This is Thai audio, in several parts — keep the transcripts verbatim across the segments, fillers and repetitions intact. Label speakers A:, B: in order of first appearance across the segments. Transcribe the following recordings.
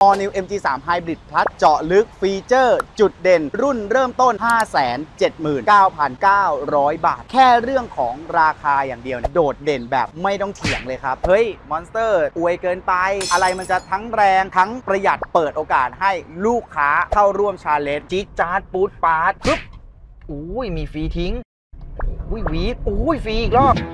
A: All New เอ็ม จี ทรี Hybrid Plus เจาะลึกฟีเจอร์จุดเด่นรุ่นเริ่มต้น ห้าแสนเจ็ดหมื่นเก้าพันเก้าร้อย บาทแค่เรื่องของราคาอย่างเดียวโดดเด่นแบบไม่ต้องเถียงเลยครับเฮ้ยมอนสเตอร์อวยเกินไปอะไรมันจะทั้งแรงทั้งประหยัดเปิดโอกาสให้ลูกค้าเข้าร่วมชาเลนจ์จี๊ดจ๊าดปูดปาดปึ๊บอุ้ยมีฟรีทิ้งอุ้ยวีดอุ้ยฟรีอีกรอบ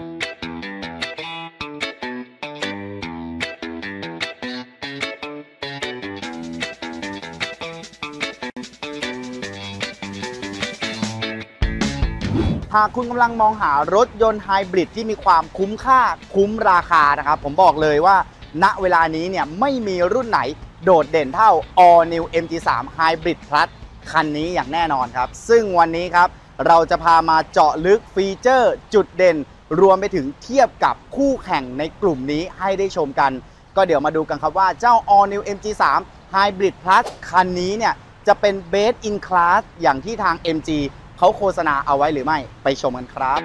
A: หากคุณกำลังมองหารถยนต์ไฮบริดที่มีความคุ้มค่าคุ้มราคานะครับผมบอกเลยว่าณเวลานี้เนี่ยไม่มีรุ่นไหนโดดเด่นเท่า All New เอ็ม จี ทรี Hybrid Plus คันนี้อย่างแน่นอนครับซึ่งวันนี้ครับเราจะพามาเจาะลึกฟีเจอร์จุดเด่นรวมไปถึงเทียบกับคู่แข่งในกลุ่มนี้ให้ได้ชมกันก็เดี๋ยวมาดูกันครับว่าเจ้า All New เอ็ม จี ทรี Hybrid Plus คันนี้เนี่ยจะเป็น Best in Class อย่างที่ทาง เอ็ม จีเขาโฆษณาเอาไว้หรือไม่ไปชมกันครับ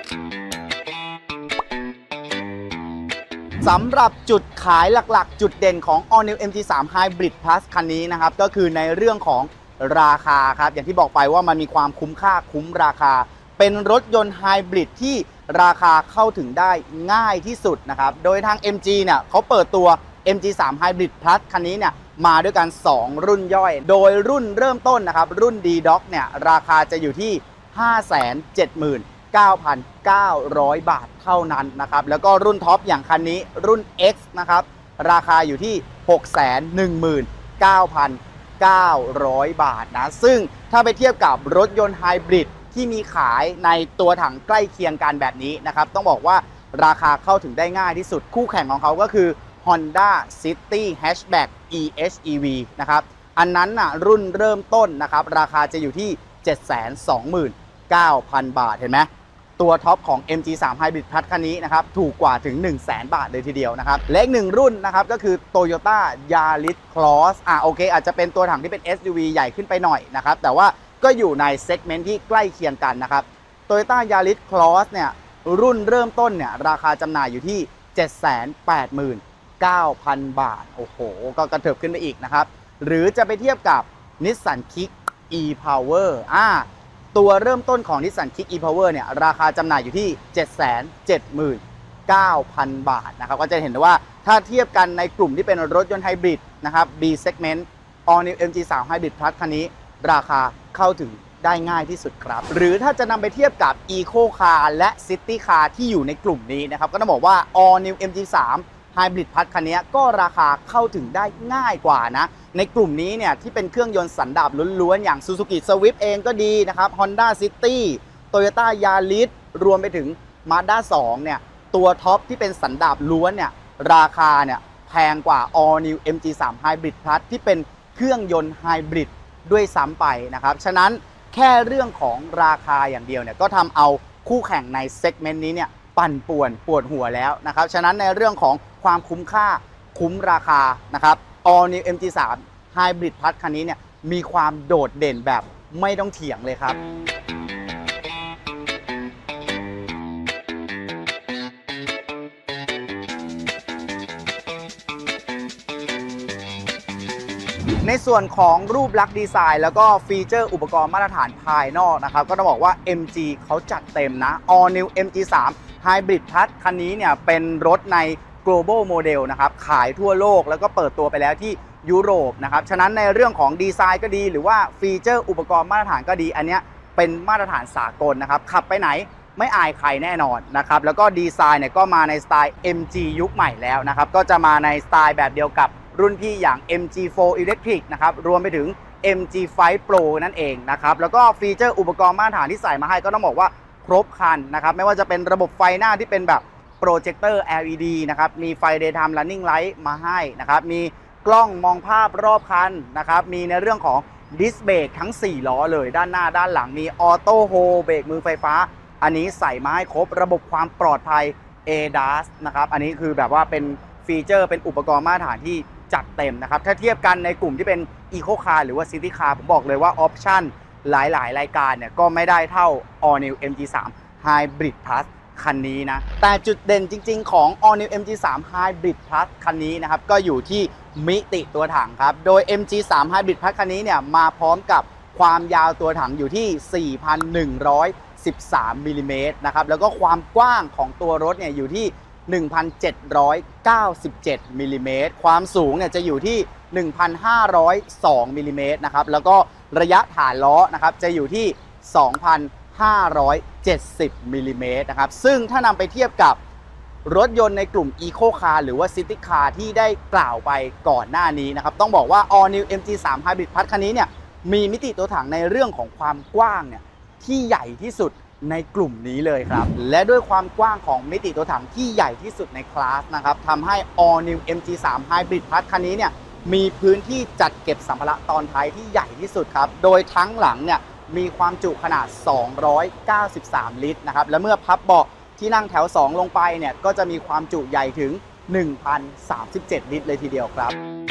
A: สำหรับจุดขายหลักๆจุดเด่นของ All New เอ็ม จี ทรี Hybrid Plus คันนี้นะครับก็คือในเรื่องของราคาครับอย่างที่บอกไปว่ามันมีความคุ้มค่าคุ้มราคาเป็นรถยนต์ไฮบริดที่ราคาเข้าถึงได้ง่ายที่สุดนะครับโดยทาง เอ็ม จี เนี่ยเขาเปิดตัว เอ็ม จี ทรี Hybrid Plus คันนี้เนี่ยมาด้วยกันสองรุ่นย่อยโดยรุ่นเริ่มต้นนะครับรุ่น D-Doc เนี่ยราคาจะอยู่ที่ ห้าแสนเจ็ดหมื่นเก้าพันเก้าร้อย บาทเท่านั้นนะครับแล้วก็รุ่นท็อปอย่างคันนี้รุ่น X นะครับราคาอยู่ที่ หกแสนหนึ่งหมื่นเก้าพันเก้าร้อย บาทนะซึ่งถ้าไปเทียบกับรถยนต์ไฮบริดที่มีขายในตัวถังใกล้เคียงกันแบบนี้นะครับต้องบอกว่าราคาเข้าถึงได้ง่ายที่สุดคู่แข่งของเขาก็คือ Honda City Hatchback อี เอช อี วี นะครับอันนั้นน่ะรุ่นเริ่มต้นนะครับราคาจะอยู่ที่ เจ็ดแสนสองหมื่นเก้าพัน บาทเห็นไหมตัวท็อปของ เอ็ม จี ทรี Hybrid Plus คันนี้นะครับถูกกว่าถึง หนึ่งแสน บาทเลยทีเดียวนะครับและอีกหนึ่งรุ่นนะครับก็คือ Toyota Yaris Cross อ่ะโอเคอาจจะเป็นตัวถังที่เป็น เอส ยู วี ใหญ่ขึ้นไปหน่อยนะครับแต่ว่าก็อยู่ในเซกเมนต์ที่ใกล้เคียงกันนะครับ Toyota Yaris Cross เนี่ยรุ่นเริ่มต้นเนี่ยราคาจำหน่ายอยู่ที่ เจ็ดแสนแปดหมื่นเก้าพัน บาทโอ้โหก็กระเถิบขึ้นไปอีกนะครับหรือจะไปเทียบกับ Nissan Kick e-Power อ่าตัวเริ่มต้นของ Nissan Kick e-Power เนี่ยราคาจำหน่ายอยู่ที่ เจ็ดแสนเจ็ดหมื่นเก้าพัน บาทนะครับก็จะเห็นได้ว่าถ้าเทียบกันในกลุ่มที่เป็นรถยนต์ไฮบริดนะครับ B segment All New เอ็ม จี ทรี Hybrid Plus คันนี้ราคาเข้าถึงได้ง่ายที่สุดครับหรือถ้าจะนำไปเทียบกับ Eco Car และ City Car ที่อยู่ในกลุ่มนี้นะครับก็ต้องบอกว่า All New เอ็ม จี ทรี Hybrid Plus คันนี้ก็ราคาเข้าถึงได้ง่ายกว่านะในกลุ่มนี้เนี่ยที่เป็นเครื่องยนต์สันดาปล้วนๆอย่าง Suzuki Swift เองก็ดีนะครับ Honda City Toyota Yaris รวมไปถึง Mazda สองเนี่ยตัวท็อปที่เป็นสันดาปล้วนเนี่ยราคาเนี่ยแพงกว่า All New เอ็ม จี ทรี Hybrid Plus ที่เป็นเครื่องยนต์ไฮบริดด้วยซ้ำไปนะครับฉะนั้นแค่เรื่องของราคาอย่างเดียวเนี่ยก็ทำเอาคู่แข่งในเซกเมนต์นี้เนี่ยปั่นป่วนปวดหัวแล้วนะครับฉะนั้นในเรื่องของความคุ้มค่าคุ้มราคานะครับ All New เอ็ม จี ทรี Hybrid Plus คันนี้เนี่ยมีความโดดเด่นแบบไม่ต้องเถียงเลยครับในส่วนของรูปลักษณ์ดีไซน์แล้วก็ฟีเจอร์อุปกรณ์มาตรฐานภายนอกนะครับก็ต้องบอกว่า เอ็ม จี เขาจัดเต็มนะ All New เอ็ม จี ทรี Hybrid Plus คันนี้เนี่ยเป็นรถใน global model นะครับขายทั่วโลกแล้วก็เปิดตัวไปแล้วที่ยุโรปนะครับฉะนั้นในเรื่องของดีไซน์ก็ดีหรือว่าฟีเจอร์อุปกรณ์มาตรฐานก็ดีอันนี้เป็นมาตรฐานสากลนะครับขับไปไหนไม่อายใครแน่นอนนะครับแล้วก็ดีไซน์เนี่ยก็มาในสไตล์ เอ็ม จี ยุคใหม่แล้วนะครับก็จะมาในสไตล์แบบเดียวกับรุ่นพี่อย่าง เอ็ม จี โฟร์ Electric นะครับรวมไปถึง เอ็ม จี ไฟว์ Pro นั่นเองนะครับแล้วก็ฟีเจอร์อุปกรณ์มาตรฐานที่ใส่มาให้ก็ต้องบอกว่าครบครันนะครับไม่ว่าจะเป็นระบบไฟหน้าที่เป็นแบบโปรเจคเตอร์ แอล อี ดี นะครับมีไฟ Daytime Running Light มาให้นะครับมีกล้องมองภาพรอบคันนะครับมีในเรื่องของดิสเบรกทั้งสี่ล้อเลยด้านหน้าด้านหลังมีออโต้โฮเบรกมือไฟฟ้าอันนี้ใส่มาให้ครบระบบความปลอดภัย เอ ดาส นะครับอันนี้คือแบบว่าเป็นฟีเจอร์เป็นอุปกรณ์มาตรฐานที่จัดเต็มนะครับถ้าเทียบกันในกลุ่มที่เป็น Eco Car หรือว่า City Car ผมบอกเลยว่าออปชั่นหลายๆรายการเนี่ยก็ไม่ได้เท่า All New เอ็ม จี ทรี Hybrid Plus คันนี้นะแต่จุดเด่นจริงๆของ All New เอ็ม จี ทรี Hybrid Plus คันนี้นะครับก็อยู่ที่มิติตัวถังครับโดย เอ็ม จี สาม Hybrid Plus คันนี้เนี่ยมาพร้อมกับความยาวตัวถังอยู่ที่ สี่พันหนึ่งร้อยสิบสาม มิลลิเมตรนะครับแล้วก็ความกว้างของตัวรถเนี่ยอยู่ที่ หนึ่งพันเจ็ดร้อยเก้าสิบเจ็ด มิลลิเมตรความสูงเนี่ยจะอยู่ที่ หนึ่งพันห้าร้อยสอง มิลลิเมตรนะครับแล้วก็ระยะฐานล้อนะครับจะอยู่ที่ สองพันห้าร้อยเจ็ดสิบ มิลลิเมตรนะครับซึ่งถ้านำไปเทียบกับรถยนต์ในกลุ่ม Eco Car หรือว่า City Car ที่ได้กล่าวไปก่อนหน้านี้นะครับต้องบอกว่า All New เอ็ม จี สาม Hybrid Plus คันนี้เนี่ยมีมิติตัวถังในเรื่องของความกว้างเนี่ยที่ใหญ่ที่สุดในกลุ่มนี้เลยครับและด้วยความกว้างของมิติตัวถังที่ใหญ่ที่สุดในคลาสนะครับทำให้ All New เอ็ม จี สาม Hybrid Plus คันนี้เนี่ยมีพื้นที่จัดเก็บสัมภาระตอนท้ายที่ใหญ่ที่สุดครับโดยทั้งหลังเนี่ยมีความจุขนาดสองร้อยเก้าสิบสามลิตรนะครับและเมื่อพับเบาะที่นั่งแถวสองลงไปเนี่ยก็จะมีความจุใหญ่ถึง หนึ่งพันสามสิบเจ็ด ลิตรเลยทีเดียวครับ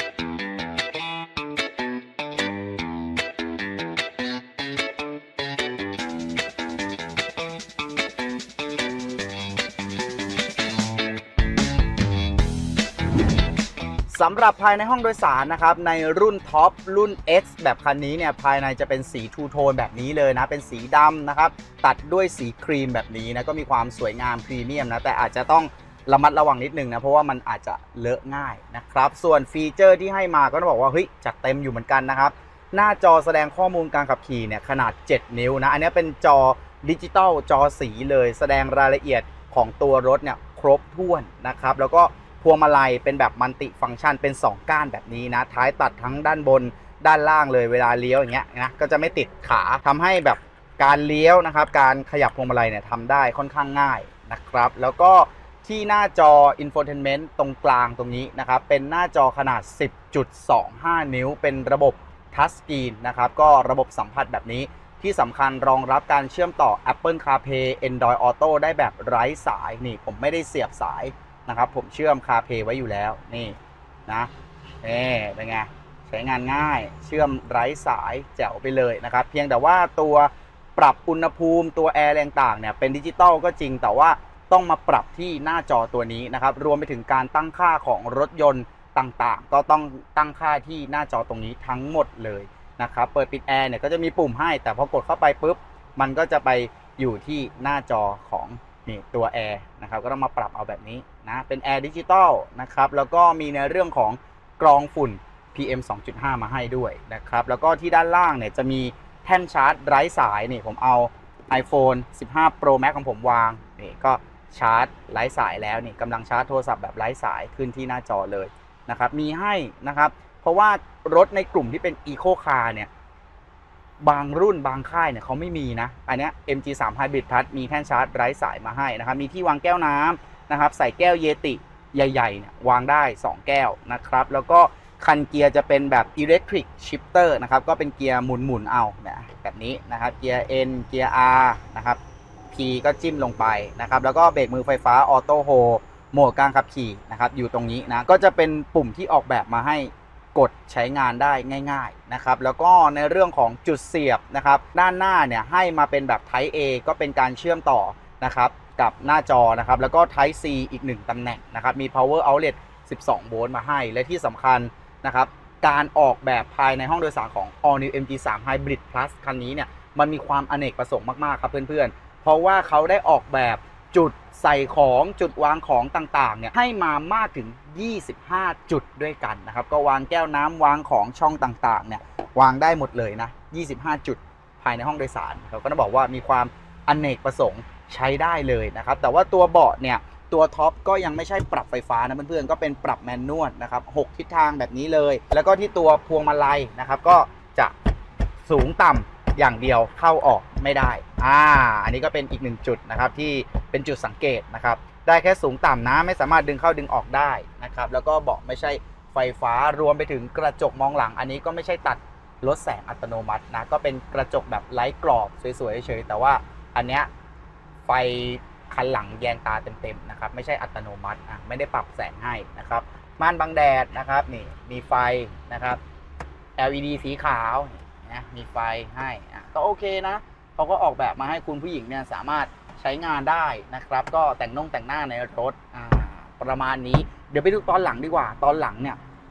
A: สำหรับภายในห้องโดยสารนะครับในรุ่นท็อปรุ่น X แบบคันนี้เนี่ยภายในจะเป็นสีทูโทนแบบนี้เลยนะเป็นสีดำนะครับตัดด้วยสีครีมแบบนี้นะก็มีความสวยงามพรีเมียมนะแต่อาจจะต้องระมัดระวังนิดนึงนะเพราะว่ามันอาจจะเลอะง่ายนะครับส่วนฟีเจอร์ที่ให้มาก็ต้องบอกว่าเฮ้ยจัดเต็มอยู่เหมือนกันนะครับหน้าจอแสดงข้อมูลการขับขี่เนี่ยขนาดเจ็ดนิ้วนะอันนี้เป็นจอดิจิตอลจอสีเลยแสดงรายละเอียดของตัวรถเนี่ยครบถ้วนนะครับแล้วก็พวงมาลัยเป็นแบบมัลติฟังก์ชันเป็นสองก้านแบบนี้นะท้ายตัดทั้งด้านบนด้านล่างเลยเวลาเลี้ยวอย่างเงี้ยนะก็จะไม่ติดขาทำให้แบบการเลี้ยวนะครับการขยับพวงมาลัยเนี่ยทำได้ค่อนข้างง่ายนะครับแล้วก็ที่หน้าจอ Infotainment ตรงกลางตรงนี้นะครับเป็นหน้าจอขนาด สิบจุดสองห้า นิ้วเป็นระบบทัชสกรีนนะครับก็ระบบสัมผัสแบบนี้ที่สำคัญรองรับการเชื่อมต่อ Apple CarPlay Android Auto ได้แบบไร้สายนี่ผมไม่ได้เสียบสายนะครับผมเชื่อม CarPlay ไว้อยู่แล้วนี่นะนี่เป็นไงใช้งานง่ายเชื่อมไร้สายแจ๋วไปเลยนะครับเพียงแต่ว่าตัวปรับอุณหภูมิตัวแอร์ต่างๆเนี่ยเป็นดิจิตอลก็จริงแต่ว่าต้องมาปรับที่หน้าจอตัวนี้นะครับรวมไปถึงการตั้งค่าของรถยนต์ต่างๆก็ต้องตั้งค่าที่หน้าจอตรงนี้ทั้งหมดเลยนะครับเปิดปิดแอร์เนี่ยก็จะมีปุ่มให้แต่พอกดเข้าไปปุ๊บมันก็จะไปอยู่ที่หน้าจอของนี่ตัวแอร์นะครับก็ต้องมาปรับเอาแบบนี้นะเป็นแอร์ดิจิตอลนะครับแล้วก็มีในเรื่องของกรองฝุ่น พี เอ็ม สองจุดห้า มาให้ด้วยนะครับแล้วก็ที่ด้านล่างเนี่ยจะมีแท่นชาร์จไร้สายนี่ผมเอา iPhone สิบห้า Pro Max ของผมวางนี่ก็ชาร์จไร้สายแล้วนี่กำลังชาร์จโทรศัพท์แบบไร้สายขึ้นที่หน้าจอเลยนะครับมีให้นะครับเพราะว่ารถในกลุ่มที่เป็น Eco Car เนี่ยบางรุ่นบางค่ายเนี่ยเขาไม่มีนะอันนี้ เอ็ม จี สาม Hybrid Plus มีแท่นชาร์จไร้สายมาให้นะครับมีที่วางแก้วน้ำนะครับใส่แก้วเยติใหญ่ๆเนี่ยวางได้สองแก้วนะครับแล้วก็คันเกียร์จะเป็นแบบ Electric Shifter นะครับก็เป็นเกียร์หมุนๆเอาแบบนี้นะครับเกียร์ N เกียร์ R นะครับ P ก็จิ้มลงไปนะครับแล้วก็เบรกมือไฟฟ้าออโต้โฮโหมดการขับขี่นะครับอยู่ตรงนี้นะก็จะเป็นปุ่มที่ออกแบบมาให้กดใช้งานได้ง่ายๆนะครับแล้วก็ในเรื่องของจุดเสียบนะครับด้านหน้าเนี่ยให้มาเป็นแบบ Type A ก็เป็นการเชื่อมต่อนะครับกับหน้าจอนะครับแล้วก็ Type C อีกหนึ่งตำแหน่งนะครับมี Power Outlet สิบสองโวลต์มาให้และที่สำคัญนะครับการออกแบบภายในห้องโดยสารของ All New เอ็ม จี สาม Hybrid Plus คันนี้เนี่ยมันมีความอเนกประสงค์มากๆครับเพื่อนๆเพราะว่าเขาได้ออกแบบจุดใส่ของจุดวางของต่างๆเนี่ยให้มามากถึงยี่สิบห้าจุดด้วยกันนะครับก็วางแก้วน้ำวางของช่องต่างๆเนี่ยวางได้หมดเลยนะยี่สิบห้าจุดภายในห้องโดยสารเราก็ต้องบอกว่ามีความอเนกประสงค์ใช้ได้เลยนะครับแต่ว่าตัวเบาะเนี่ยตัวท็อปก็ยังไม่ใช่ปรับไฟฟ้านะเพื่อนๆก็เป็นปรับแมนนวลนะครับหกทิศทางแบบนี้เลยแล้วก็ที่ตัวพวงมาลัยนะครับก็จะสูงต่ำอย่างเดียวเข้าออกไม่ได้อ่าอันนี้ก็เป็นอีกหนึ่งจุดนะครับที่เป็นจุดสังเกตนะครับได้แค่สูงต่ำนะไม่สามารถดึงเข้าดึงออกได้นะครับแล้วก็เบาะไม่ใช่ไฟฟ้ารวมไปถึงกระจกมองหลังอันนี้ก็ไม่ใช่ตัดลดแสงอัตโนมัตินะก็เป็นกระจกแบบไร้กรอบสวยๆเฉยๆแต่ว่าอันเนี้ยไฟคันหลังแยงตาเต็มๆนะครับไม่ใช่อัตโนมัติอ่ะไม่ได้ปรับแสงให้นะครับม่านบังแดดนะครับนี่มีไฟนะครับ แอล อี ดี สีขาวนะมีไฟให้อ่ะก็โอเคนะเขาก็ออกแบบมาให้คุณผู้หญิงเนี่ยสามารถใช้งานได้นะครับก็แต่งน่งแต่งหน้าในรถอ่าประมาณนี้เดี๋ยวไปดูตอนหลังดีกว่าตอนหลังเนี่ย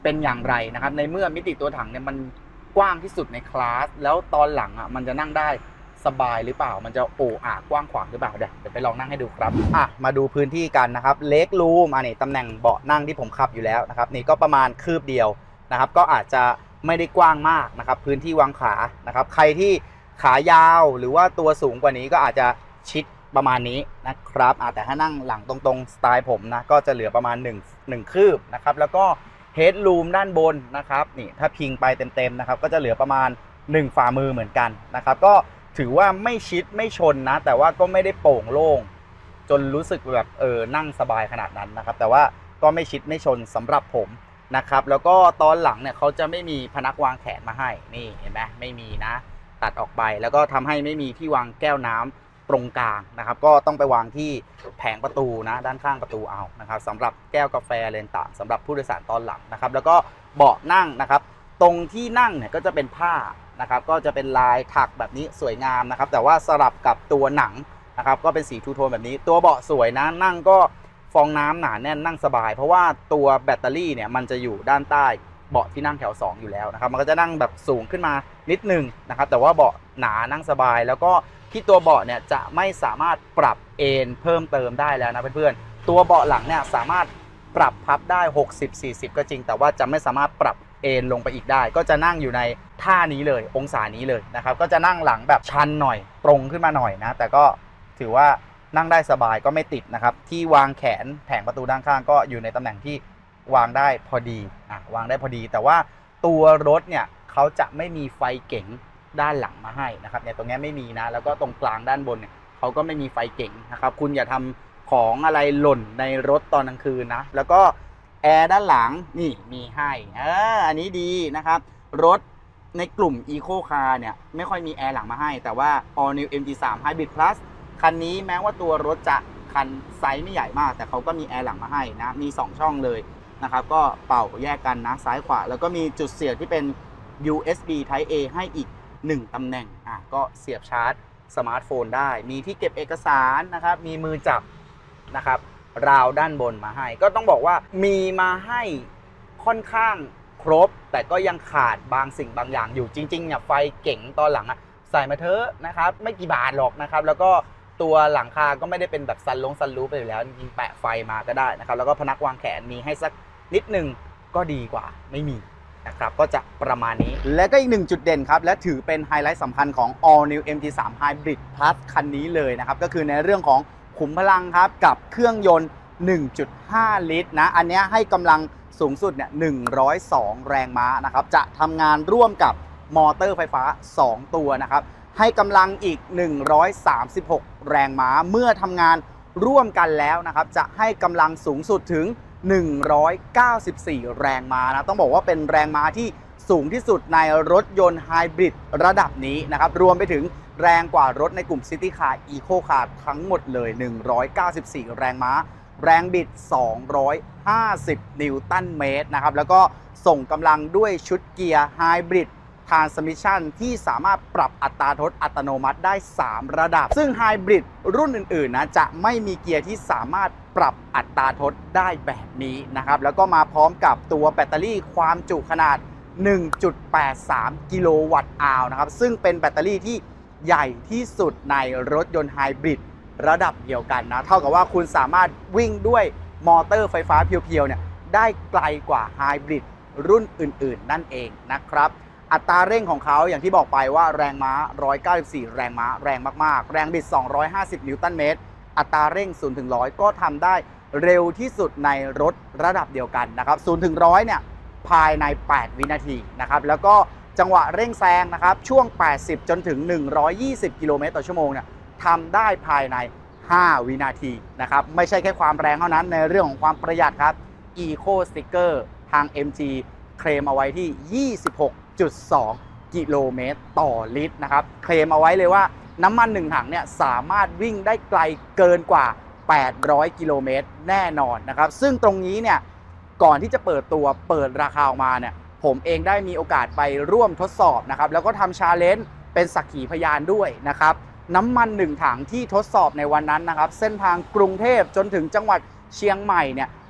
A: เป็นอย่างไรนะครับในเมื่อมิติตัวถังเนี่ยมันกว้างที่สุดในคลาสแล้วตอนหลังอ่ะมันจะนั่งได้สบายหรือเปล่ามันจะโอ้อากว้างขวางหรือเปล่าเดี๋ยวเดี๋ยวไปลองนั่งให้ดูครับอ่ะมาดูพื้นที่กันนะครับเล็กรูมอันนี้ตำแหน่งเบาะนั่งที่ผมขับอยู่แล้วนะครับนี่ก็ประมาณคืบเดียวนะครับก็อาจจะไม่ได้กว้างมากนะครับพื้นที่วางขานะครับใครที่ขายาวหรือว่าตัวสูงกว่านี้ก็อาจจะชิดประมาณนี้นะครับแต่ถ้านั่งหลังตรงๆสไตล์ผมนะก็จะเหลือประมาณ1 1คืบนะครับแล้วก็เฮดรูมด้านบนนะครับนี่ถ้าพิงไปเต็มๆนะครับก็จะเหลือประมาณหนึ่งฝ่ามือเหมือนกันนะครับก็ถือว่าไม่ชิดไม่ชนนะแต่ว่าก็ไม่ได้โป่งโล่งจนรู้สึกแบบเออนั่งสบายขนาดนั้นนะครับแต่ว่าก็ไม่ชิดไม่ชนสำหรับผมนะครับแล้วก็ตอนหลังเนี่ยเขาจะไม่มีพนักวางแขนมาให้นี่เห็นไหมไม่มีนะตัดออกไปแล้วก็ทำให้ไม่มีที่วางแก้วน้ำตรงกลางนะครับก็ต้องไปวางที่แผงประตูนะด้านข้างประตูเอานะครับสำหรับแก้วกาแฟเลนต่างสำหรับผู้โดยสารตอนหลังนะครับแล้วก็เบาะนั่งนะครับตรงที่นั่งเนี่ยก็จะเป็นผ้านะครับก็จะเป็นลายถักแบบนี้สวยงามนะครับแต่ว่าสลับกับตัวหนังนะครับก็เป็นสีทูโทนแบบนี้ตัวเบาะสวยนะนั่งก็ฟองน้ำหนาแน่นนั่งสบายเพราะว่าตัวแบตเตอรี่เนี่ยมันจะอยู่ด้านใต้เบาะที่นั่งแถวสองอยู่แล้วนะครับมันก็จะนั่งแบบสูงขึ้นมานิดนึงนะครับแต่ว่าเบาะหนานั่งสบายแล้วก็ที่ตัวเบาะเนี่ยจะไม่สามารถปรับเอนเพิ่มเติมได้แล้วนะเพื่อนๆตัวเบาะหลังเนี่ยสามารถปรับพับได้หกสิบ สี่สิบก็จริงแต่ว่าจะไม่สามารถปรับเอนลงไปอีกได้ก็จะนั่งอยู่ในท่านี้เลยองศานี้เลยนะครับก็จะนั่งหลังแบบชันหน่อยตรงขึ้นมาหน่อยนะแต่ก็ถือว่านั่งได้สบายก็ไม่ติดนะครับที่วางแขนแผงประตูด้านข้างก็อยู่ในตำแหน่งที่วางได้พอดีอ่ะวางได้พอดีแต่ว่าตัวรถเนี่ยเขาจะไม่มีไฟเก๋งด้านหลังมาให้นะครับเนี่ยตรงนี้ไม่มีนะแล้วก็ตรงกลางด้านบนเนี่ยเขาก็ไม่มีไฟเก๋งนะครับคุณอย่าทำของอะไรหล่นในรถตอนกลางคืนนะแล้วก็แอร์ด้านหลังนี่มีให้เอออันนี้ดีนะครับรถในกลุ่ม Eco Car เนี่ยไม่ค่อยมีแอร์หลังมาให้แต่ว่า All New เอ็ม จี ทรี Hybrid Plus คันนี้แม้ว่าตัวรถจะคันไซส์ไม่ใหญ่มากแต่เขาก็มีแอร์หลังมาให้นะมีสองช่องเลยนะครับก็เป่าแยกกันนะซ้ายขวาแล้วก็มีจุดเสียบที่เป็น ยู เอส บี Type A ให้อีกหนึ่งตำแหน่งอ่ะก็เสียบชาร์จสมาร์ทโฟนได้มีที่เก็บเอกสารนะครับมีมือจับนะครับราวด้านบนมาให้ก็ต้องบอกว่ามีมาให้ค่อนข้างครบแต่ก็ยังขาดบางสิ่งบางอย่างอยู่จริงๆเนี่ยไฟเก๋งตอนหลังอ่ะใส่มาเถอะนะครับไม่กี่บาทหรอกนะครับแล้วก็ตัวหลังคาก็ไม่ได้เป็นแบบซันลงซันรูฟไปอยู่แล้วจริงๆแปะไฟมาก็ได้นะครับแล้วก็พนักวางแขนมีให้สักนิดนึงก็ดีกว่าไม่มีนะครับก็จะประมาณนี้และก็อีกหนึ่งจุดเด่นครับและถือเป็นไฮไลท์สำคัญของ All New เอ็ม จี ทรี Hybrid Plus คันนี้เลยนะครับก็คือในเรื่องของขุมพลังครับกับเครื่องยนต์ หนึ่งจุดห้า ลิตรนะอันนี้ให้กำลังสูงสุดเนี่ยหนึ่งร้อยสองแรงม้านะครับจะทำงานร่วมกับมอเตอร์ไฟฟ้าสองตัวนะครับให้กำลังอีกหนึ่งร้อยสามสิบหกแรงม้าเมื่อทำงานร่วมกันแล้วนะครับจะให้กำลังสูงสุดถึงหนึ่งร้อยเก้าสิบสี่แรงม้านะต้องบอกว่าเป็นแรงม้าที่สูงที่สุดในรถยนต์ไฮบริดระดับนี้นะครับรวมไปถึงแรงกว่ารถในกลุ่ม City Car Eco Car ทั้งหมดเลยหนึ่งร้อยเก้าสิบสี่แรงม้าแรงบิดสองร้อยห้าสิบนิวตันเมตรนะครับแล้วก็ส่งกำลังด้วยชุดเกียร์ไฮบริดTransmission ที่สามารถปรับอัตราทดอัตโนมัติได้สามระดับซึ่งไฮบริดรุ่นอื่นๆนะจะไม่มีเกียร์ที่สามารถปรับอัตราทดได้แบบนี้นะครับแล้วก็มาพร้อมกับตัวแบตเตอรี่ความจุขนาด หนึ่งจุดแปดสาม กิโลวัตต์อาวนะครับซึ่งเป็นแบตเตอรี่ที่ใหญ่ที่สุดในรถยนต์ไฮบริดระดับเดียวกันนะเท่ากับว่าคุณสามารถวิ่งด้วยมอเตอร์ไฟฟ้าเพียวๆเนี่ยได้ไกลกว่าไฮบริดรุ่นอื่นๆนั่นเองนะครับอัตราเร่งของเขาอย่างที่บอกไปว่าแรงม้าหนึ่งร้อยเก้าสิบสี่แรงม้าแรงมากๆแรงบิดสองร้อยห้าสิบนิวตันเมตรอัตราเร่งศูนย์ถึงหนึ่งร้อยก็ทำได้เร็วที่สุดในรถระดับเดียวกันนะครับศูนย์ถึงหนึ่งร้อยเนี่ยภายในแปดวินาทีนะครับแล้วก็จังหวะเร่งแซงนะครับช่วงแปดสิบจนถึงหนึ่งร้อยยี่สิบกิโลเมตรต่อชั่วโมงเนี่ยทำได้ภายในห้าวินาทีนะครับไม่ใช่แค่ความแรงเท่านั้นในเรื่องของความประหยัดครับ Eco Sticker ทาง เอ็ม จี เคลมเอาไว้ที่ ยี่สิบหกจุดสอง กิโลเมตรต่อลิตรนะครับเคลมเอาไว้เลยว่าน้ำมันหนึ่งถังเนี่ยสามารถวิ่งได้ไกลเกินกว่าแปดร้อยกิโลเมตรแน่นอนนะครับซึ่งตรงนี้เนี่ยก่อนที่จะเปิดตัวเปิดราคาออกมาเนี่ยผมเองได้มีโอกาสไปร่วมทดสอบนะครับแล้วก็ทำชาเลนจ์เป็นสักขีพยานด้วยนะครับน้ำมันหนึ่งถังที่ทดสอบในวันนั้นนะครับเส้นทางกรุงเทพจนถึงจังหวัดเชียงใหม่เนี่ย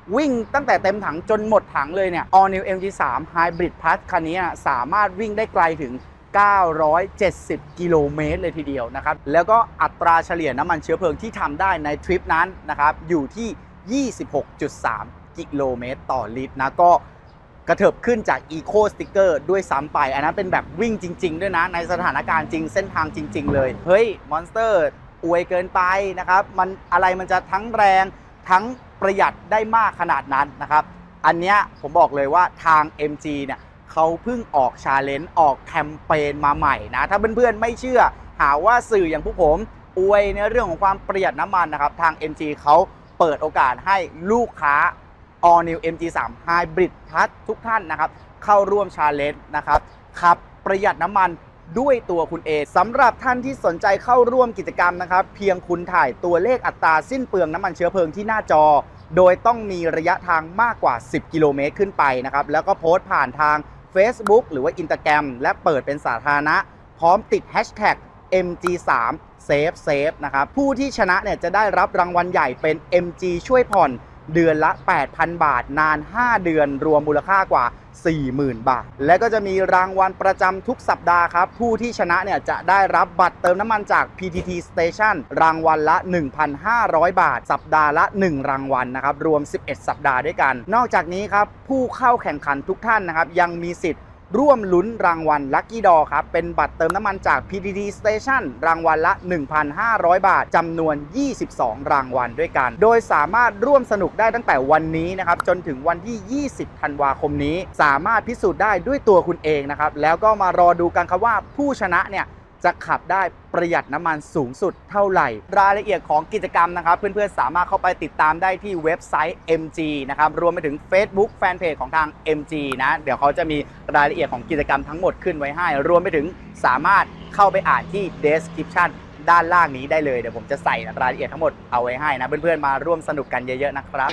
A: วิ่งตั้งแต่เต็มถังจนหมดถังเลยเนี่ย All New เอ็ม จี ทรี Hybrid Plus คันนี้สามารถวิ่งได้ไกลถึงเก้าร้อยเจ็ดสิบกิโลเมตรเลยทีเดียวนะครับแล้วก็อัตราเฉลี่ยน้ำมันเชื้อเพลิงที่ทำได้ในทริปนั้นนะครับอยู่ที่ ยี่สิบหกจุดสาม กิโลเมตรต่อลิตรนะก็กระเถิบขึ้นจาก Eco Sticker ด้วยซ้ำไปอันนั้นเป็นแบบวิ่งจริงๆด้วยนะในสถานการณ์จริงเส้นทางจริงๆเลยเฮ้ย Monster อวยเกินไปนะครับมันอะไรมันจะทั้งแรงทั้งประหยัดได้มากขนาดนั้นนะครับอันเนี้ยผมบอกเลยว่าทาง เอ็ม จี เนี่ยเขาเพิ่งออกชาเลนจ์ออกแคมเปญมาใหม่นะถ้าเพื่อนๆไม่เชื่อหาว่าสื่ออย่างพวกผมอวยในเรื่องของความประหยัดน้ำมันนะครับทาง เอ็ม จี เขาเปิดโอกาสให้ลูกค้า All New เอ็ม จี ทรี Hybrid Plus ทุกท่านนะครับเข้าร่วมชาเลนจ์นะครับขับประหยัดน้ำมันด้วยตัวคุณเองสำหรับท่านที่สนใจเข้าร่วมกิจกรรมนะครับเพียงคุณถ่ายตัวเลขอัตราสิ้นเปลืองน้ำมันเชื้อเพลิงที่หน้าจอโดยต้องมีระยะทางมากกว่าสิบกิโลเมตรขึ้นไปนะครับแล้วก็โพสต์ผ่านทาง Facebook หรือว่า Instagram และเปิดเป็นสาธารณะพร้อมติด แฮชแท็ก เอ็ม จี ทรี Safe Safe นะครับผู้ที่ชนะเนี่ยจะได้รับรางวัลใหญ่เป็น เอ็ม จี ช่วยผ่อนเดือนละ แปดพัน บาทนานห้าเดือนรวมมูลค่ากว่า สี่หมื่น บาทและก็จะมีรางวัลประจำทุกสัปดาห์ครับผู้ที่ชนะเนี่ยจะได้รับบัตรเติมน้ำมันจาก พี ที ที Station รางวัลละ หนึ่งพันห้าร้อย บาทสัปดาห์ละหนึ่งรางวัลนะครับรวมสิบเอ็ดสัปดาห์ด้วยกันนอกจากนี้ครับผู้เข้าแข่งขันทุกท่านนะครับยังมีสิทธิ์ร่วมลุ้นรางวัล Lucky Draw ครับเป็นบัตรเติมน้ำมันจาก พี ที ที Station รางวัลละ หนึ่งพันห้าร้อย บาทจำนวน ยี่สิบสอง รางวัลด้วยกันโดยสามารถร่วมสนุกได้ตั้งแต่วันนี้นะครับจนถึงวันที่ ยี่สิบ ธันวาคมนี้สามารถพิสูจน์ได้ด้วยตัวคุณเองนะครับแล้วก็มารอดูกันครับว่าผู้ชนะเนี่ยจะขับได้ประหยัดน้ำมันสูงสุดเท่าไหร่รายละเอียดของกิจกรรมนะครับเพื่อนๆสามารถเข้าไปติดตามได้ที่เว็บไซต์ เอ็ม จี นะครับรวมไปถึง Facebook Fanpage ของทาง เอ็ม จี นะเดี๋ยวเขาจะมีรายละเอียดของกิจกรรมทั้งหมดขึ้นไว้ให้รวมไปถึงสามารถเข้าไปอ่านที่ Description ด้านล่างนี้ได้เลยเดี๋ยวผมจะใส่รายละเอียดทั้งหมดเอาไว้ให้นะเพื่อนๆมาร่วมสนุกกันเยอะๆนะครับ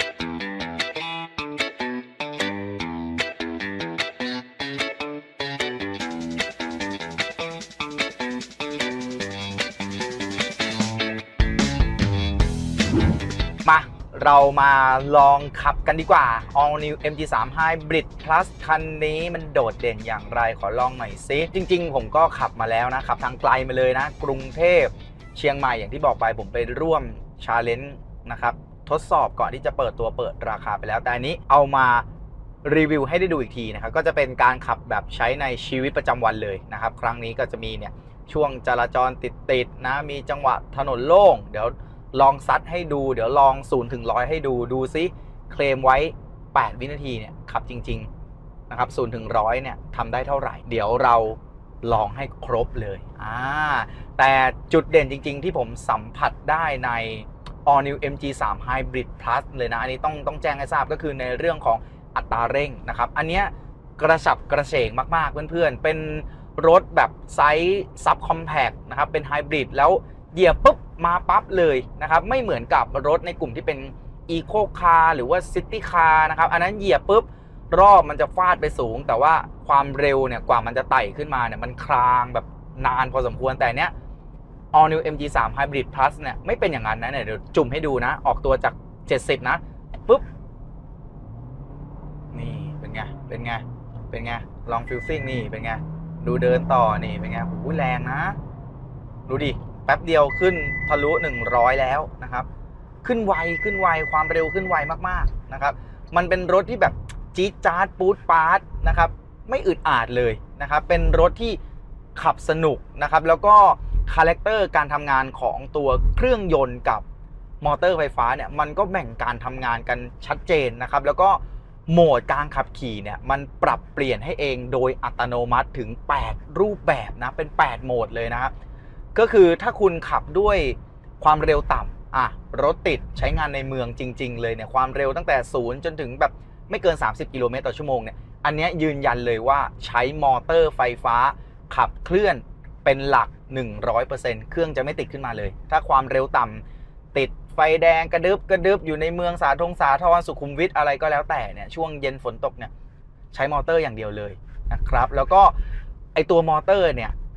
A: มาเรามาลองขับกันดีกว่า All New เอ็ม จี ทรี Hybrid Plus คันนี้มันโดดเด่นอย่างไรขอลองหน่อยซิจริงๆผมก็ขับมาแล้วนะขับทางไกลมาเลยนะกรุงเทพเชียงใหม่อย่างที่บอกไปผมไปร่วมชาเลนจ์นะครับทดสอบก่อนที่จะเปิดตัวเปิดราคาไปแล้วแต่อันนี้เอามารีวิวให้ได้ดูอีกทีนะครับก็จะเป็นการขับแบบใช้ในชีวิตประจำวันเลยนะครับครั้งนี้ก็จะมีเนี่ยช่วงจราจรติดๆนะมีจังหวะถนนโล่งเดี๋ยวลองซัดให้ดูเดี๋ยวลองศูนย์ถึงร้อยให้ดูดูซิเคลมไว้แปดวินาทีเนี่ยขับจริงๆนะครับศูนย์ถึงร้อยเนี่ยทำได้เท่าไหร่เดี๋ยวเราลองให้ครบเลยอ่าแต่จุดเด่นจริงๆที่ผมสัมผัสได้ใน All New เอ็ม จี ทรี Hybrid Plus เลยนะอันนี้ต้องต้องแจ้งให้ทราบก็คือในเรื่องของอัตราเร่งนะครับอันเนี้ยกระฉับกระเฉงมากๆเพื่อนๆเป็นรถแบบไซส์ซับคอมแพคนะครับเป็นไฮบริดแล้วเหยียบปุ๊บมาปั๊บเลยนะครับไม่เหมือนกับรถในกลุ่มที่เป็นอีโคคาร์หรือว่าซิตี้คาร์นะครับอันนั้นเหยียบปุ๊บรอบมันจะฟาดไปสูงแต่ว่าความเร็วเนี่ยกว่ามันจะไต่ขึ้นมาเนี่ยมันคลางแบบนานพอสมควรแต่เนี้ย All New เอ็ม จี ทรี Hybrid Plus เนี่ยไม่เป็นอย่างนั้นนะเนี่ยเดี๋ยวจุ่มให้ดูนะออกตัวจากเจ็ดสิบนะปุ๊บนี่เป็นไงเป็นไงเป็นไงลองฟิลซิ่งนี่เป็นไงดูเดินต่อนี่เป็นไงโอ้โหแรงนะดูดิแป๊บเดียวขึ้นทะลุหนึ่งร้อยแล้วนะครับขึ้นไวขึ้นไวความเร็วขึ้นไวมากๆนะครับมันเป็นรถที่แบบจี๊ดจ๊าดปู๊ดป๊าดนะครับไม่อึดอัดเลยนะครับเป็นรถที่ขับสนุกนะครับแล้วก็คาแรคเตอร์การทำงานของตัวเครื่องยนต์กับมอเตอร์ไฟฟ้าเนี่ยมันก็แบ่งการทำงานกันชัดเจนนะครับแล้วก็โหมดการขับขี่เนี่ยมันปรับเปลี่ยนให้เองโดยอัตโนมัติถึงแปดรูปแบบนะเป็นแปดโหมดเลยนะครับก็คือถ้าคุณขับด้วยความเร็วต่ำอ่ะรถติดใช้งานในเมืองจริงๆเลยเนี่ยความเร็วตั้งแต่ศูนย์จนถึงแบบไม่เกินสามสิบกิโลเมตรต่อชั่วโมงเนี่ยอันนี้ยืนยันเลยว่าใช้มอเตอร์ไฟฟ้าขับเคลื่อนเป็นหลัก หนึ่งร้อยเปอร์เซ็นต์ เครื่องจะไม่ติดขึ้นมาเลยถ้าความเร็วต่ำติดไฟแดงกระดึบกระดึบอยู่ในเมืองสาธงสาทรสุขุมวิทอะไรก็แล้วแต่เนี่ยช่วงเย็นฝนตกเนี่ยใช้มอเตอร์อย่างเดียวเลยนะครับแล้วก็ไอตัวมอเตอร์เนี่ย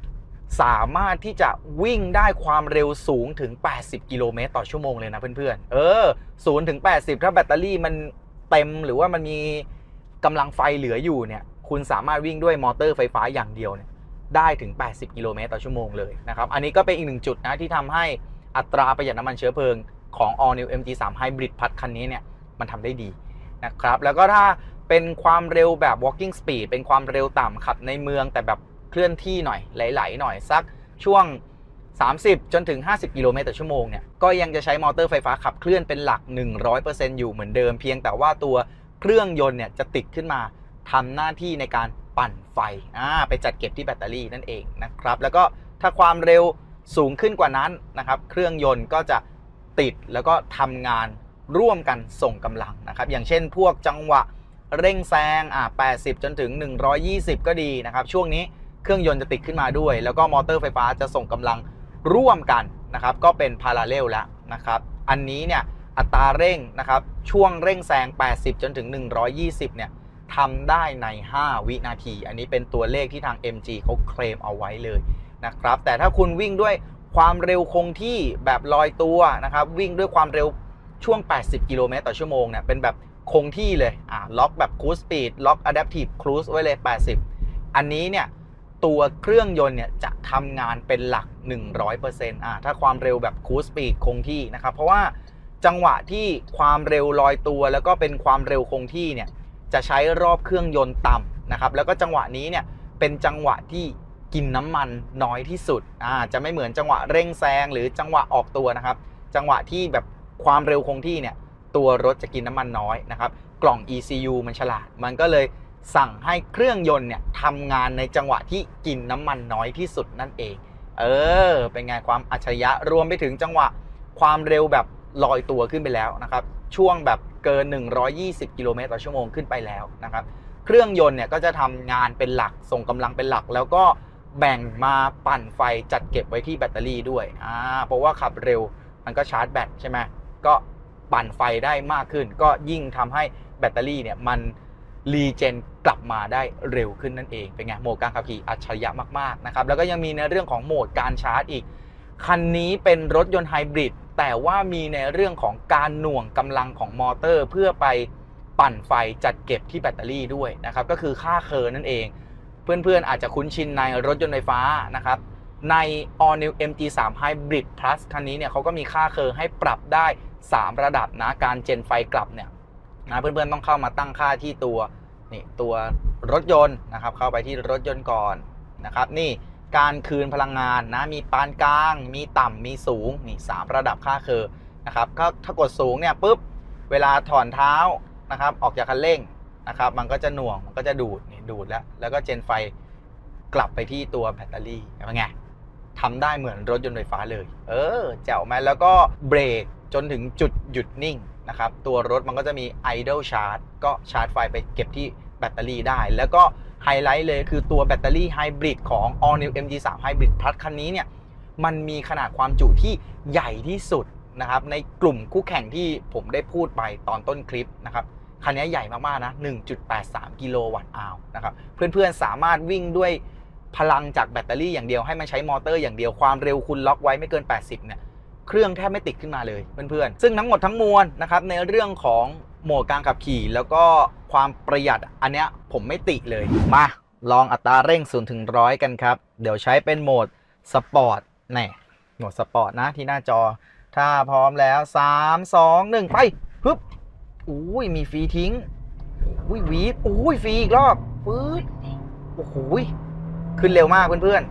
B: สามารถที่จะวิ่งได้ความเร็วสูงถึงแปดสิบกิโลเมตรต่อชั่วโมงเลยนะเพื่อนๆเออศูนย์ถึงแปดสิบถ้าแบตเตอรี่มันเต็มหรือว่ามันมีกำลังไฟเหลืออยู่เนี่ยคุณสามารถวิ่งด้วยมอเตอร์ไฟฟ้าอย่างเดียวเนี่ยได้ถึงแปดสิบกิโลเมตรต่อชั่วโมงเลยนะครับอันนี้ก็เป็นอีกหนึ่งจุดนะที่ทำให้อัตราประหยัดน้ำมันเชื้อเพลิงของ All New เอ็ม จี ทรี Hybrid Plus คันนี้เนี่ยมันทำได้ดีนะครับแล้วก็ถ้าเป็นความเร็วแบบ walking speed เป็นความเร็วต่ำขับในเมืองแต่แบบเคลื่อนที่หน่อยไหลๆหน่อยสักช่วงสามสิบจนถึงห้าสิบกิโลเมตรต่อชั่วโมงเนี่ยก็ยังจะใช้มอเตอร์ไฟฟ้าขับเคลื่อนเป็นหลัก หนึ่งร้อยเปอร์เซ็นต์ อยู่เหมือนเดิมเพียงแต่ว่าตัวเครื่องยนต์เนี่ยจะติดขึ้นมาทำหน้าที่ในการปั่นไฟอ่าไปจัดเก็บที่แบตเตอรี่นั่นเองนะครับแล้วก็ถ้าความเร็วสูงขึ้นกว่านั้นนะครับเครื่องยนต์ก็จะติดแล้วก็ทำงานร่วมกันส่งกำลังนะครับอย่างเช่นพวกจังหวะเร่งแซงอ่าแปดสิบจนถึงหนึ่งร้อยยี่สิบก็ดีนะครับช่วงนี้เครื่องยนต์จะติดขึ้นมาด้วยแล้วก็มอเตอร์ไฟฟ้าจะส่งกำลังร่วมกันนะครับก็เป็นพาราเรลแล้วนะครับอันนี้เนี่ยอัตราเร่งนะครับช่วงเร่งแซงแปดสิบจนถึงหนึ่งร้อยยี่สิบเนี่ยทำได้ในห้าวินาทีอันนี้เป็นตัวเลขที่ทาง เอ็ม จี เขาเคลมเอาไว้เลยนะครับแต่ถ้าคุณวิ่งด้วยความเร็วคงที่แบบลอยตัวนะครับวิ่งด้วยความเร็วช่วงแปดสิบกิโลเมตรต่อชั่วโมงเนี่ยเป็นแบบคงที่เลยอ่าล็อกแบบ cruise speed ล็อก adaptive cruise ไว้เลยแปดสิบอันนี้เนี่ยตัวเครื่องยนต์เนี่ยจะทำงานเป็นหลัก หนึ่งร้อยเปอร์เซ็นต์ อ่าถ้าความเร็วแบบ cruise speed คงที่นะครับเพราะว่าจังหวะที่ความเร็วลอยตัวแล้วก็เป็นความเร็วคงที่เนี่ยจะใช้รอบเครื่องยนต์ต่ำนะครับแล้วก็จังหวะนี้เนี่ยเป็นจังหวะที่กินน้ำมันน้อยที่สุดอ่าจะไม่เหมือนจังหวะเร่งแซงหรือจังหวะออกตัวนะครับจังหวะที่แบบความเร็วคงที่เนี่ยตัวรถจะกินน้ำมันน้อยนะครับกล่อง อี ซี ยู มันฉลาดมันก็เลยสั่งให้เครื่องยนต์เนี่ยทำงานในจังหวะที่กินน้ำมันน้อยที่สุดนั่นเองเออเป็นไงความอัจฉริยะรวมไปถึงจังหวะความเร็วแบบลอยตัวขึ้นไปแล้วนะครับช่วงแบบเกินหนึ่งร้อยยี่สิบกิโลเมตรต่อชั่วโมงขึ้นไปแล้วนะครับเครื่องยนต์เนี่ยก็จะทำงานเป็นหลักส่งกำลังเป็นหลักแล้วก็แบ่งมาปั่นไฟจัดเก็บไว้ที่แบตเตอรี่ด้วยอ่าเพราะว่าขับเร็วมันก็ชาร์จแบตใช่ไหมก็ปั่นไฟได้มากขึ้นก็ยิ่งทำให้แบตเตอรี่เนี่ยมันรีเจนกลับมาได้เร็วขึ้นนั่นเองเป็นไงโหมดการขับขี่อัจฉริยะมากๆนะครับแล้วก็ยังมีในเรื่องของโหมดการชาร์จอีกคันนี้เป็นรถยนต์ไฮบริดแต่ว่ามีในเรื่องของการหน่วงกำลังของมอเตอร์เพื่อไปปั่นไฟจัดเก็บที่แบตเตอรี่ด้วยนะครับก็คือค่าเคอร์นั่นเองเพื่อนๆอาจจะคุ้นชินในรถยนต์ไฟฟ้านะครับใน All New เอ็ม จี ทรี Hybrid Plus คันนี้เนี่ยเขาก็มีค่าเคอร์ให้ปรับได้สามระดับนะการเจนไฟกลับเนี่ยนะเพื่อนๆต้องเข้ามาตั้งค่าที่ตัวนี่ตัวรถยนต์นะครับเข้าไปที่รถยนต์ก่อนนะครับนี่การคืนพลังงานนะมีปานกลางมีต่ำมีสูงนี่สามระดับค่าเคอร์นะครับก็ถ้ากดสูงเนี่ยปุ๊บเวลาถอนเท้านะครับออกจากคันเร่งนะครับมันก็จะหน่วงมันก็จะดูดนี่ดูดแล้วแล้วก็เจนไฟกลับไปที่ตัวแบตเตอรี่เป็นไงทำได้เหมือนรถยนต์ไฟฟ้าเลยเออแจ๋วไหมแล้วก็เบรกจนถึงจุดหยุดนิ่งนะครับตัวรถมันก็จะมี idle charge ก็ชาร์จไฟไปเก็บที่แบตเตอรี่ได้แล้วก็ไฮไลท์เลยคือตัวแบตเตอรี่ไฮบริดของ All New เอ็ม จี ทรี Hybrid Plus คันนี้เนี่ยมันมีขนาดความจุที่ใหญ่ที่สุดนะครับในกลุ่มคู่แข่งที่ผมได้พูดไปตอนต้นคลิปนะครับคันนี้ใหญ่มากๆนะ หนึ่งจุดแปดสาม กิโลวัตต์อาวนะครับเพื่อนๆสามารถวิ่งด้วยพลังจากแบตเตอรี่อย่างเดียวให้มันใช้มอเตอร์อย่างเดียวความเร็วคุณล็อกไว้ไม่เกินแปดสิบเนี่ยเครื่องแทบไม่ติดขึ้นมาเลยเพื่อนๆซึ่งทั้งหมดทั้งมวลนะครับในเรื่องของโหมดการขับขี่แล้วก็ความประหยัดอันเนี้ยผมไม่ติเลยมาลองอัตราเร่งศูนย์ถึงร้อยกันครับเดี๋ยวใช้เป็นโหมดสปอร์ตแน่โหมดสปอร์ตนะที่หน้าจอถ้าพร้อมแล้วสาม สอง หนึ่งไปฮึบอุ้ยมีฟรีทิ้งอุ้ยวีดอุ้ยฟรีอีกรอบปื๊ดโอ้โหขึ้นเร็วมากเพื่อน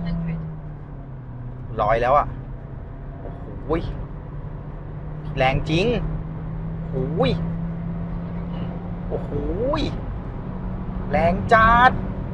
B: ๆร้อยแล้วอะโอ้โหแรงจริงโอ้ยโอ้โหแรงจัด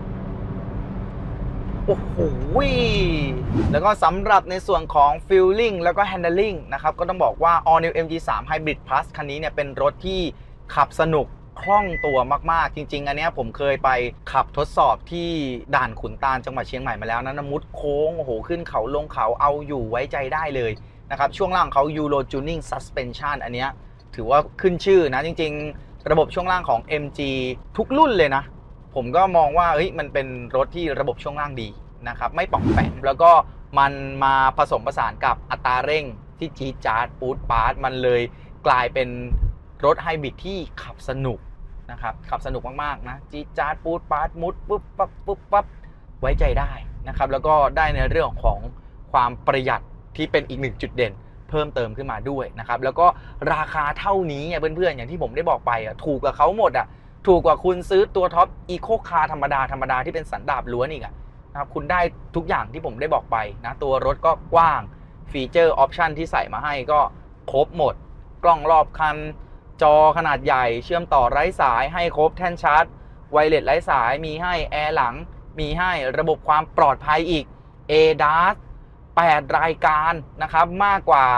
B: โอ้โหแล้วก็สำหรับในส่วนของ Feeling แล้วก็ Handling นะครับก็ต้องบอกว่า All New เอ็ม จี ทรี Hybrid Plus คันนี้เนี่ยเป็นรถที่ขับสนุกคล่องตัวมากๆจริงๆอันนี้ผมเคยไปขับทดสอบที่ด่านขุนตาลจังหวัดเชียงใหม่มาแล้วนะมุดโค้งโอ้โหขึ้นเขาลงเขาเอาอยู่ไว้ใจได้เลยนะครับช่วงล่างเขา Euro Tuning Suspension อันนี้ถือว่าขึ้นชื่อนะจริงๆระบบช่วงล่างของ เอ็ม จี ทุกรุ่นเลยนะผมก็มองว่าเฮ้ยมันเป็นรถที่ระบบช่วงล่างดีนะครับไม่ป่องแปงแล้วก็มันมาผสมผสานกับอัตราเร่งที่จี๊ดจ๊าดปูดปาร์ตมันเลยกลายเป็นรถไฮบริดที่ขับสนุกนะครับขับสนุกมากๆนะจี๊ดจ๊าดปูดปาร์ตมุดปุ๊บปั๊บปุ๊บปั๊บไว้ใจได้นะครับแล้วก็ได้ในเรื่องของความประหยัดที่เป็นอีกหนึ่งจุดเด่นเพิ่มเติมขึ้นมาด้วยนะครับแล้วก็ราคาเท่านี้เพื่อนๆอย่างที่ผมได้บอกไปอ่ะถูกกว่าเขาหมดอ่ะถูกกว่าคุณซื้อตัวท็อปอีโคคาร์ธรรมดาธรรมดาที่เป็นสันดาปล้วนอีกอ่ะนะครับคุณได้ทุกอย่างที่ผมได้บอกไปนะตัวรถก็กว้างฟีเจอร์ออปชันที่ใส่มาให้ก็ครบหมดกล้องรอบคันจอขนาดใหญ่เชื่อมต่อไร้สายให้ครบแท่นชาร์จไวเลสไร้สายมีให้แอร์หลังมีให้ระบบความปลอดภัยอีก เอ ดาส แปดรายการนะครับมากกว่า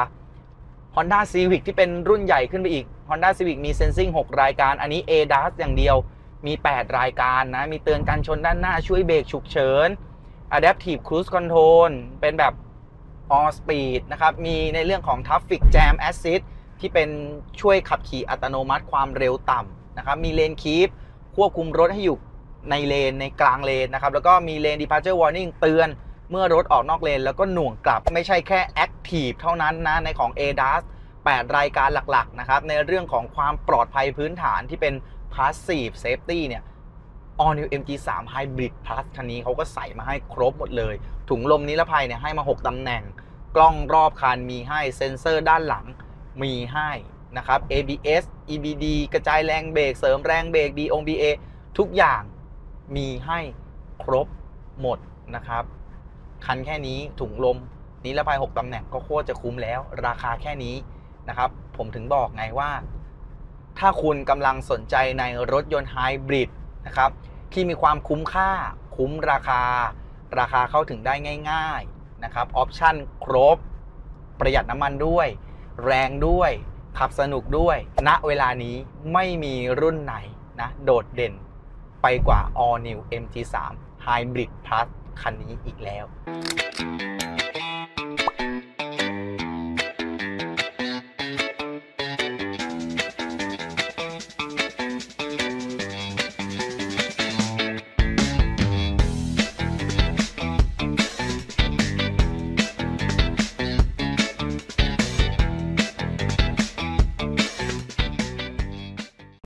B: Honda Civic ที่เป็นรุ่นใหญ่ขึ้นไปอีก Honda Civic มี Sensing หกรายการอันนี้ เอ ดาส อย่างเดียวมีแปดรายการนะมีเตือนการชนด้านหน้าช่วยเบรกฉุกเฉิน Adaptive Cruise Control เป็นแบบ All Speed นะครับมีในเรื่องของ Traffic Jam Assist ที่เป็นช่วยขับขี่อัตโนมัติความเร็วต่ำนะครับมีเลนคีปควบคุมรถให้อยู่ในเลนในกลางเลนนะครับแล้วก็มีเลน Departure Warning เตือนเมื่อรถออกนอกเลนแล้วก็หน่วงกลับไม่ใช่แค่ Active เท่านั้นนะในของ เอ ดาส แปดรายการหลักๆนะครับในเรื่องของความปลอดภัยพื้นฐานที่เป็น Passive Safety เนี่ย All New เอ็ม จี ทรี Hybrid Plus คันนี้เขาก็ใส่มาให้ครบหมดเลยถุงลมนิรภัยเนี่ยให้มาหกตำแหน่งกล้องรอบคันมีให้เซ็นเซอร์ด้านหลังมีให้นะครับ เอ บี เอส อี บี ดี กระจายแรงเบรกเสริมแรงเบรก ดี โอ บี เอ ทุกอย่างมีให้ครบหมดนะครับคันแค่นี้ถุงลมนิรภัยหกตำแหน่งก็โคตรจะคุ้มแล้วราคาแค่นี้นะครับผมถึงบอกไงว่าถ้าคุณกำลังสนใจในรถยนต์ไฮบริดนะครับที่มีความคุ้มค่าคุ้มราคาราคาเข้าถึงได้ง่ายๆนะครับออปชั่นครบประหยัดน้ำมันด้วยแรงด้วยขับสนุกด้วยณเวลานี้ไม่มีรุ่นไหนนะโดดเด่นไปกว่า All New เอ็ม จี ทรี Hybrid Plus คันนี้อีกแล้ว